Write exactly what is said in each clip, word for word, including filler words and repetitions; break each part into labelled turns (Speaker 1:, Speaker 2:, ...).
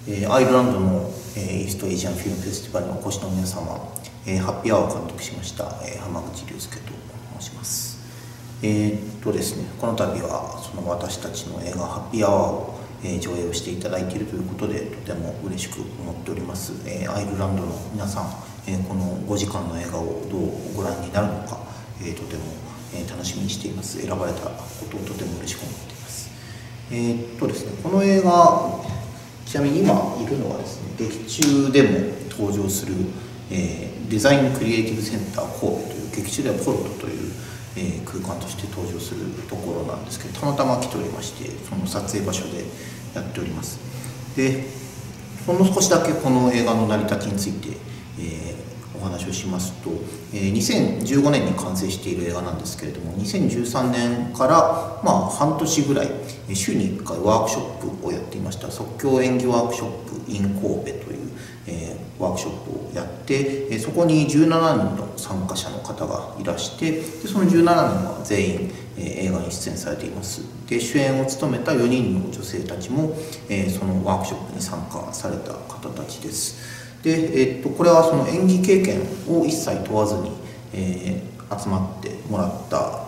Speaker 1: えー、アイルランドの、えー、イーストエイジアンフィルムフェスティバルにお越しの皆様、えー、ハッピーアワーを監督しました、えー、浜口竜介と申します。えー、っとですね、この度はその私たちの映画ハッピーアワーを、えー、上映をしていただいているということで、とても嬉しく思っております。えー、アイルランドの皆さん、えー、このごじかんの映画をどうご覧になるのか、えー、とても、えー、楽しみにしています。選ばれたことをとても嬉しく思っています。えー、っとですね、この映画、ちなみに今いるのはですね、劇中でも登場する、えー、デザインクリエイティブセンター神戸という、劇中ではポルトという、えー、空間として登場するところなんですけど、たまたま来ておりまして、その撮影場所でやっております。で、ほんの少しだけこの映画の成り立ちについて、えーお話をしますと、えー、にせんじゅうごねんに完成している映画なんですけれども、にせんじゅうさんねんから、まあ、半年ぐらい週にいっかいワークショップをやっていました。即興演技ワークショップ in 神戸という、えー、ワークショップをやって、えー、そこにじゅうななにんの参加者の方がいらして、でそのじゅうななにんは全員、えー、映画に出演されています。で主演を務めたよにんの女性たちも、えー、そのワークショップに参加された方たちです。でえっと、これはその演技経験を一切問わずに、えー、集まってもらった、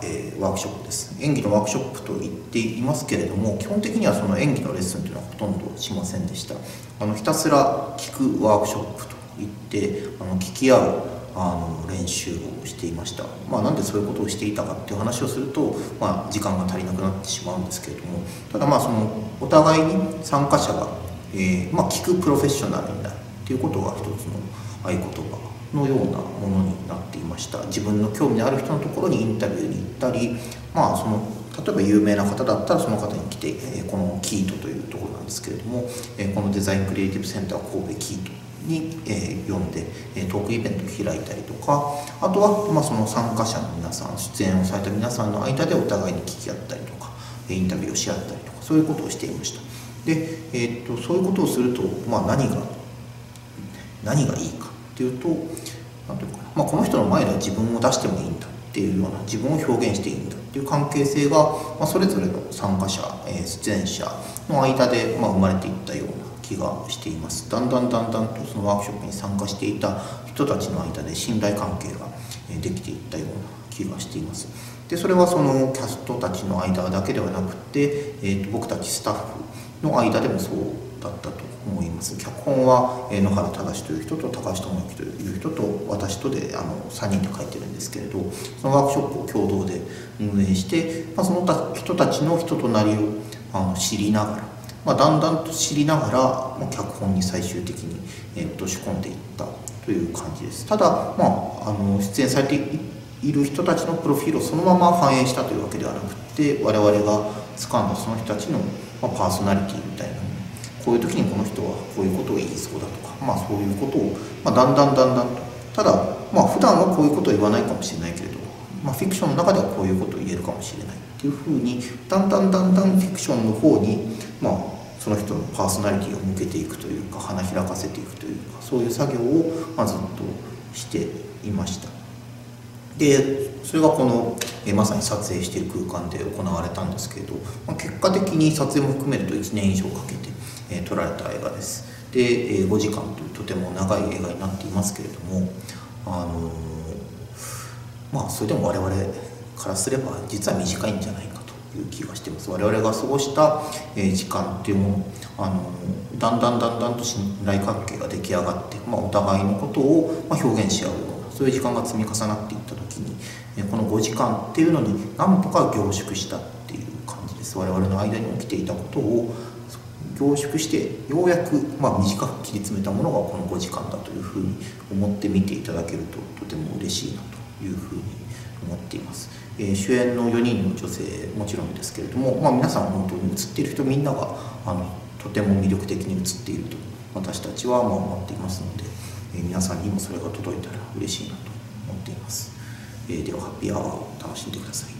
Speaker 1: えー、ワークショップです。演技のワークショップと言っていますけれども、基本的にはその演技のレッスンというのはほとんどしませんでした。あのひたすら聞くワークショップといってあの聞き合うあの練習をしていました。まあ、なんでそういうことをしていたかっていう話をすると、まあ、時間が足りなくなってしまうんですけれども、ただまあそのお互いに参加者が、えーまあ、聞くプロフェッショナルになるということが一つの合言葉のようなものになっていました。自分の興味のある人のところにインタビューに行ったり、まあ、その例えば有名な方だったらその方に来て、えー、このキートというところなんですけれども、えー、このデザインクリエイティブセンター神戸キートに、えー、呼んで、えー、トークイベントを開いたりとか、あとは、まあ、その参加者の皆さん、出演をされた皆さんの間でお互いに聞き合ったりとか、インタビューをし合ったりとか、そういうことをしていました。で、えー、っとそういうことをすると、まあ、何が何がいいかっていうと、なんていうかな、まあ、この人の前では自分を出してもいいんだっていうような、自分を表現していいんだっていう関係性が、まあ、それぞれの参加者、えー、出演者の間で、まあ、生まれていったような気がしています。だんだんだんだんとそのワークショップに参加していた人たちの間で信頼関係ができていったような気がしています。でそれはそのキャストたちの間だけではなくて、えー、と僕たちスタッフの間でもそうだったと思います。脚本は野原正という人と高橋智之という人と私とであのさんにんで書いてるんですけれど、そのワークショップを共同で運営して、まあ、その人たちの人となりをあの知りながら、まあ、だんだんと知りながら、まあ、脚本に最終的に、えー、落とし込んでいったという感じです。ただ、まあ、あの出演されている人たちのプロフィールをそのまま反映したというわけではなくて、我々が掴んだその人たちの、まあ、パーソナリティみたいな、こういう時にこの人はこういうことを言いそうだとか、まあ、そういうことを、まあ、だんだんだんだんと、ただ、まあ、普段はこういうことを言わないかもしれないけれど、まあ、フィクションの中ではこういうことを言えるかもしれないっていうふうに、だんだんだんだんフィクションの方に、まあ、その人のパーソナリティを向けていくというか、花開かせていくというか、そういう作業を、まあ、ずっとしていました。でそれがこのえまさに撮影している空間で行われたんですけれど、まあ、結果的に撮影も含めるといちねん以上かけて、えー、撮られた映画です。で、えー、ごじかんというとても長い映画になっていますけれども、あのー、まあそれでも我々からすれば実は短いんじゃないかという気がしています。我々が過ごした、えー、時間っていうもの、あのー、だんだんだんだんと信頼関係が出来上がって、まあ、お互いのことを、まあ、表現し合うような、そういう時間が積み重なっていった時に、このごじかんっていうのに何とか凝縮したっていう感じです。我々の間に起きていたことを凝縮してようやく、まあ、短く切り詰めたものがこのごじかんだというふうに思って見ていただけるととても嬉しいなというふうに思っています。えー、主演のよにんの女性もちろんですけれども、まあ、皆さん本当に映っている人みんながあのとても魅力的に映っていると私たちはまあ思っていますので、えー、皆さんにもそれが届いたら嬉しいなと思っています。えー、ではハッピーアワーを楽しんでください。